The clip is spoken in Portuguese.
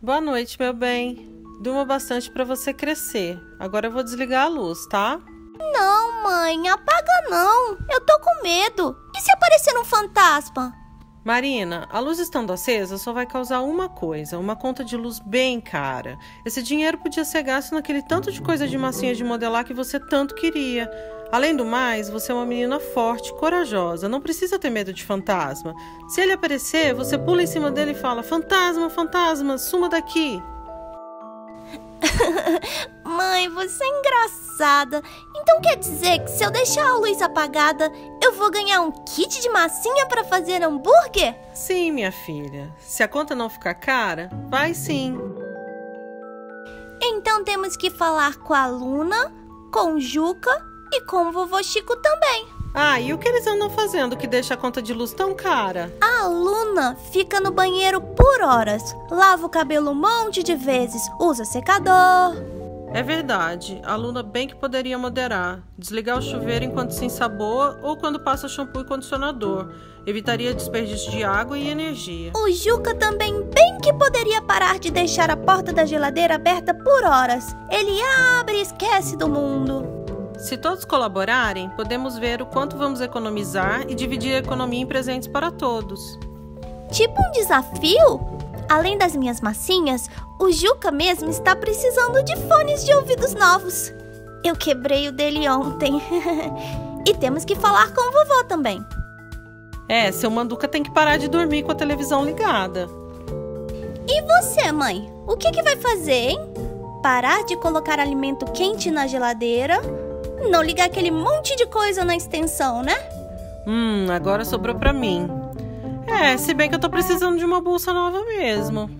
Boa noite, meu bem. Durma bastante para você crescer. Agora eu vou desligar a luz, tá? Não, mãe, apaga não. Eu tô com medo. E se aparecer um fantasma? Marina, a luz estando acesa só vai causar uma coisa, uma conta de luz bem cara. Esse dinheiro podia ser gasto naquele tanto de coisa de massinha de modelar que você tanto queria. Além do mais, você é uma menina forte, corajosa, não precisa ter medo de fantasma. Se ele aparecer, você pula em cima dele e fala: fantasma, fantasma, suma daqui. Mãe, você é engraçada. Então quer dizer que se eu deixar a luz apagada, eu vou ganhar um kit de massinha para fazer hambúrguer? Sim, minha filha. Se a conta não ficar cara, vai sim. Então temos que falar com a Luna, com o Juca e com o vovô Chico também. Ah, e o que eles andam fazendo que deixa a conta de luz tão cara? A Luna fica no banheiro por horas. Lava o cabelo um monte de vezes, usa secador. É verdade, a Luna bem que poderia moderar. Desligar o chuveiro enquanto se ensaboa ou quando passa shampoo e condicionador. Evitaria desperdício de água e energia. O Juca também bem que poderia parar de deixar a porta da geladeira aberta por horas. Ele abre e esquece do mundo. Se todos colaborarem, podemos ver o quanto vamos economizar e dividir a economia em presentes para todos. Tipo um desafio? Além das minhas massinhas, o Juca mesmo está precisando de fones de ouvidos novos. Eu quebrei o dele ontem. E temos que falar com o vovô também. Seu Manduca tem que parar de dormir com a televisão ligada. E você, mãe? O que vai fazer, hein? Parar de colocar alimento quente na geladeira? Não ligar aquele monte de coisa na extensão, né? Agora sobrou pra mim. Se bem que eu tô precisando de uma bolsa nova mesmo.